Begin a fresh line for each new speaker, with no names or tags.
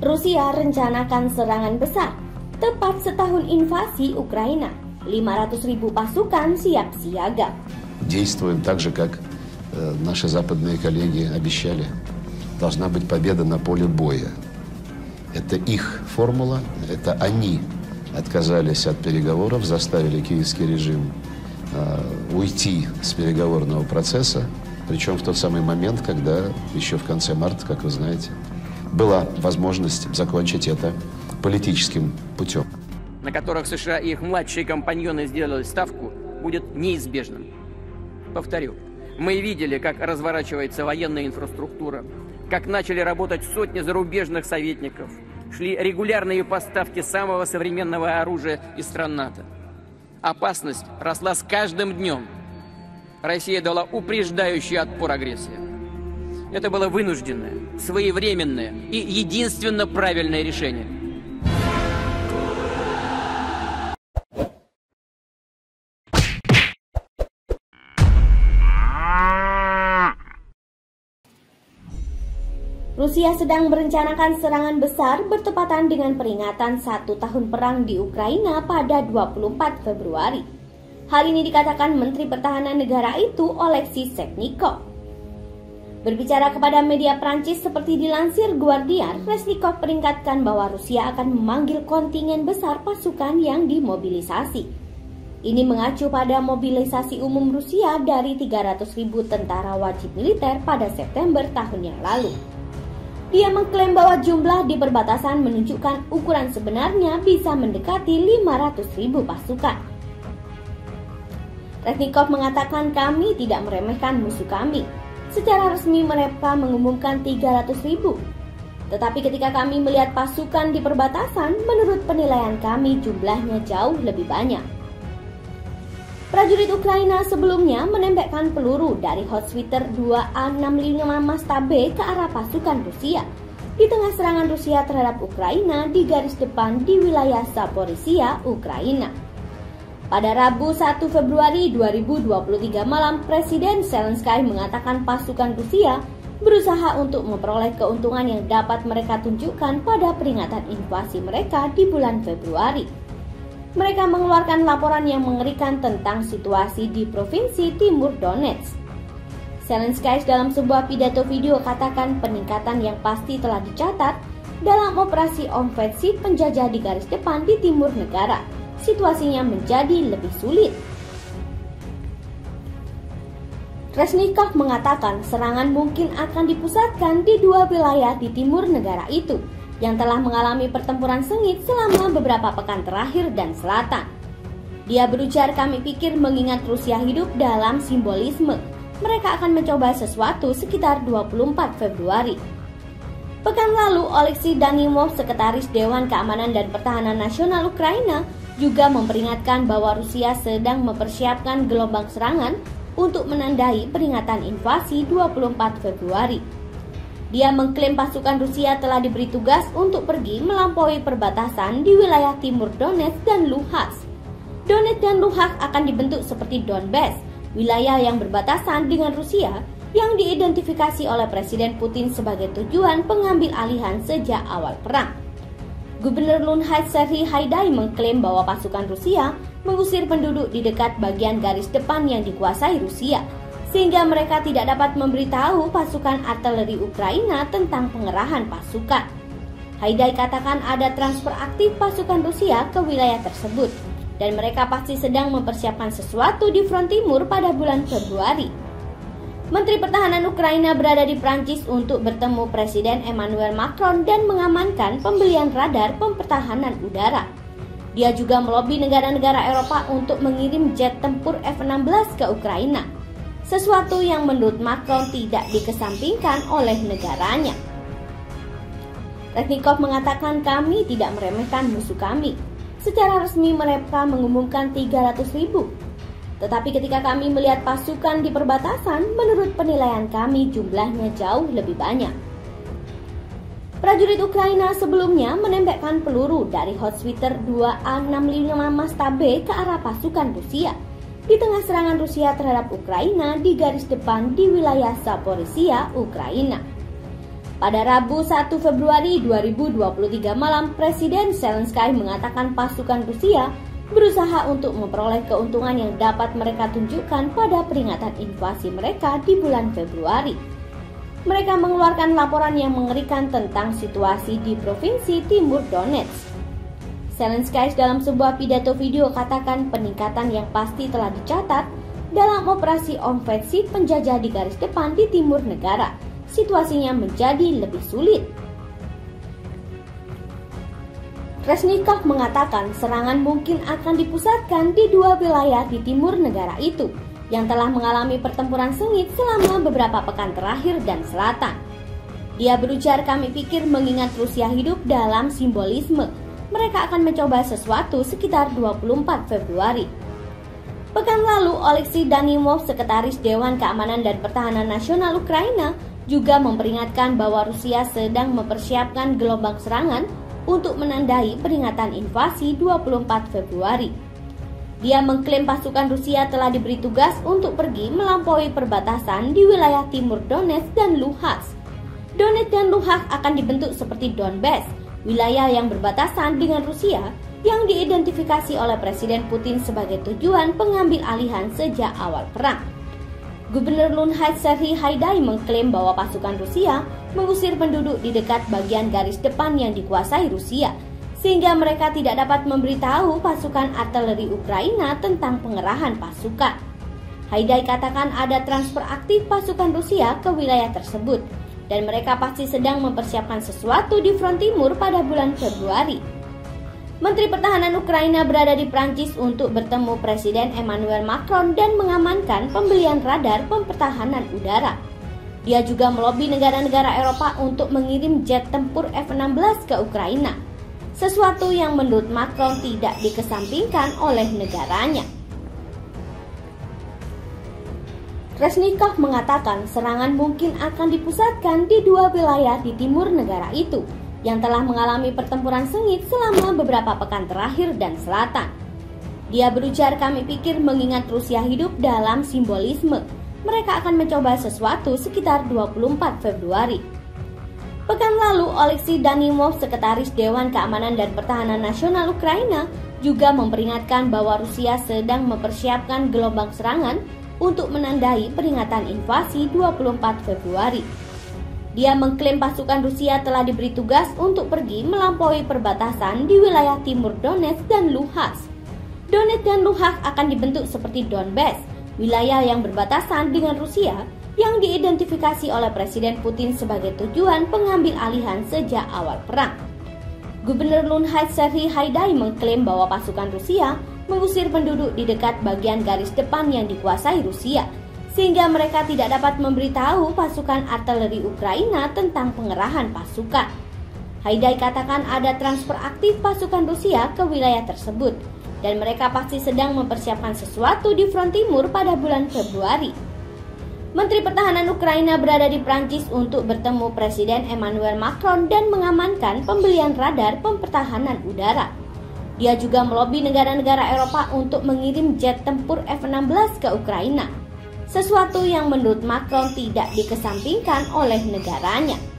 Rusia rencanakan serangan besar. Tepat setahun invasi Ukraina, 500.000 pasukan siap siaga.
Действуем так же, как наши западные коллеги обещали. Должна быть победа на поле боя. Это их формула, это они отказались от переговоров, заставили киевский режим уйти с переговорного процесса, причем в тот самый момент, когда еще в конце марта, как вы знаете, была возможность закончить это политическим путем.
На которых США и их младшие компаньоны сделали ставку, будет неизбежным. Повторю, мы видели, как разворачивается военная инфраструктура, как начали работать сотни зарубежных советников, шли регулярные поставки самого современного оружия из стран НАТО. Опасность росла с каждым днем. Россия дала упреждающий отпор агрессии. Это было вынужденное, своевременное и единственно правильное решение.
Rusia sedang merencanakan serangan besar bertepatan dengan peringatan 1 tahun perang di Ukraina pada 24 Februari. Hal ini dikatakan Menteri Pertahanan negara itu Oleksiy Reznikov. Berbicara kepada media Prancis seperti dilansir Guardian, Reznikov peringatkan bahwa Rusia akan memanggil kontingen besar pasukan yang dimobilisasi. Ini mengacu pada mobilisasi umum Rusia dari 300.000 tentara wajib militer pada September tahun yang lalu. Dia mengklaim bahwa jumlah di perbatasan menunjukkan ukuran sebenarnya bisa mendekati 500.000 pasukan. Reznikov mengatakan kami tidak meremehkan musuh kami. Secara resmi mereka mengumumkan 300.000. Tetapi ketika kami melihat pasukan di perbatasan, menurut penilaian kami jumlahnya jauh lebih banyak. Prajurit Ukraina sebelumnya menembakkan peluru dari Howitzer 2A65 Mastabe ke arah pasukan Rusia di tengah serangan Rusia terhadap Ukraina di garis depan di wilayah Zaporizhia, Ukraina. Pada Rabu 1 Februari 2023 malam, Presiden Zelensky mengatakan pasukan Rusia berusaha untuk memperoleh keuntungan yang dapat mereka tunjukkan pada peringatan invasi mereka di bulan Februari. Mereka mengeluarkan laporan yang mengerikan tentang situasi di Provinsi Timur Donetsk. Zelensky dalam sebuah pidato video katakan peningkatan yang pasti telah dicatat dalam operasi ofensif penjajah di garis depan di timur negara. Situasinya menjadi lebih sulit. Reznikov mengatakan serangan mungkin akan dipusatkan di dua wilayah di timur negara itu yang telah mengalami pertempuran sengit selama beberapa pekan terakhir dan selatan. Dia berujar, kami pikir mengingat Rusia hidup dalam simbolisme, mereka akan mencoba sesuatu sekitar 24 Februari. Pekan lalu, Oleksiy Danilov, Sekretaris Dewan Keamanan dan Pertahanan Nasional Ukraina, juga memperingatkan bahwa Rusia sedang mempersiapkan gelombang serangan untuk menandai peringatan invasi 24 Februari. Dia mengklaim pasukan Rusia telah diberi tugas untuk pergi melampaui perbatasan di wilayah timur Donetsk dan Luhansk. Donetsk dan Luhansk akan dibentuk seperti Donbas, wilayah yang berbatasan dengan Rusia yang diidentifikasi oleh Presiden Putin sebagai tujuan pengambil alihan sejak awal perang. Gubernur Luhansk Serhiy Haidai mengklaim bahwa pasukan Rusia mengusir penduduk di dekat bagian garis depan yang dikuasai Rusia, sehingga mereka tidak dapat memberitahu pasukan artileri Ukraina tentang pengerahan pasukan. Haidai katakan ada transfer aktif pasukan Rusia ke wilayah tersebut, dan mereka pasti sedang mempersiapkan sesuatu di front timur pada bulan Februari. Menteri Pertahanan Ukraina berada di Prancis untuk bertemu Presiden Emmanuel Macron dan mengamankan pembelian radar pertahanan udara. Dia juga melobi negara-negara Eropa untuk mengirim jet tempur F-16 ke Ukraina, sesuatu yang menurut Macron tidak dikesampingkan oleh negaranya. Reznikov mengatakan kami tidak meremehkan musuh kami. Secara resmi mereka mengumumkan 300.000. Tetapi ketika kami melihat pasukan di perbatasan, menurut penilaian kami jumlahnya jauh lebih banyak. Prajurit Ukraina sebelumnya menembakkan peluru dari Howitzer 2A65 Mastabe ke arah pasukan Rusia di tengah serangan Rusia terhadap Ukraina di garis depan di wilayah Zaporizhia, Ukraina. Pada Rabu 1 Februari 2023 malam, Presiden Zelensky mengatakan pasukan Rusia berusaha untuk memperoleh keuntungan yang dapat mereka tunjukkan pada peringatan invasi mereka di bulan Februari. Mereka mengeluarkan laporan yang mengerikan tentang situasi di Provinsi Timur Donetsk. Zelensky dalam sebuah pidato video katakan peningkatan yang pasti telah dicatat dalam operasi ofensif penjajah di garis depan di timur negara. Situasinya menjadi lebih sulit. Reznikov mengatakan serangan mungkin akan dipusatkan di dua wilayah di timur negara itu yang telah mengalami pertempuran sengit selama beberapa pekan terakhir dan selatan. Dia berujar, "Kami pikir mengingat Rusia hidup dalam simbolisme, mereka akan mencoba sesuatu sekitar 24 Februari. Pekan lalu, Oleksiy Danilov, Sekretaris Dewan Keamanan dan Pertahanan Nasional Ukraina, juga memperingatkan bahwa Rusia sedang mempersiapkan gelombang serangan untuk menandai peringatan invasi 24 Februari. Dia mengklaim pasukan Rusia telah diberi tugas untuk pergi melampaui perbatasan di wilayah timur Donetsk dan Luhansk. Donetsk dan Luhansk akan dibentuk seperti Donbas, wilayah yang berbatasan dengan Rusia yang diidentifikasi oleh Presiden Putin sebagai tujuan pengambil alihan sejak awal perang. Gubernur Luhansk Serhiy Haidai mengklaim bahwa pasukan Rusia mengusir penduduk di dekat bagian garis depan yang dikuasai Rusia, sehingga mereka tidak dapat memberitahu pasukan artileri Ukraina tentang pengerahan pasukan. Haidai katakan ada transfer aktif pasukan Rusia ke wilayah tersebut, dan mereka pasti sedang mempersiapkan sesuatu di front timur pada bulan Februari. Menteri Pertahanan Ukraina berada di Prancis untuk bertemu Presiden Emmanuel Macron dan mengamankan pembelian radar pertahanan udara. Dia juga melobi negara-negara Eropa untuk mengirim jet tempur F-16 ke Ukraina, sesuatu yang menurut Macron tidak dikesampingkan oleh negaranya. Reznikov mengatakan serangan mungkin akan dipusatkan di dua wilayah di timur negara itu yang telah mengalami pertempuran sengit selama beberapa pekan terakhir dan selatan. Dia berujar, "Kami pikir mengingat Rusia hidup dalam simbolisme, mereka akan mencoba sesuatu sekitar 24 Februari. Pekan lalu, Oleksiy Danilov, Sekretaris Dewan Keamanan dan Pertahanan Nasional Ukraina, juga memperingatkan bahwa Rusia sedang mempersiapkan gelombang serangan untuk menandai peringatan invasi 24 Februari. Dia mengklaim pasukan Rusia telah diberi tugas untuk pergi melampaui perbatasan di wilayah timur Donetsk dan Luhansk. Donetsk dan Luhansk akan dibentuk seperti Donbas, wilayah yang berbatasan dengan Rusia yang diidentifikasi oleh Presiden Putin sebagai tujuan pengambil alihan sejak awal perang. Gubernur Luhansk Serhiy Haidai mengklaim bahwa pasukan Rusia mengusir penduduk di dekat bagian garis depan yang dikuasai Rusia, sehingga mereka tidak dapat memberitahu pasukan artileri Ukraina tentang pengerahan pasukan. Haidai katakan ada transfer aktif pasukan Rusia ke wilayah tersebut, dan mereka pasti sedang mempersiapkan sesuatu di front timur pada bulan Februari. Menteri Pertahanan Ukraina berada di Prancis untuk bertemu Presiden Emmanuel Macron dan mengamankan pembelian radar pertahanan udara. Dia juga melobi negara-negara Eropa untuk mengirim jet tempur F-16 ke Ukraina, sesuatu yang menurut Macron tidak dikesampingkan oleh negaranya.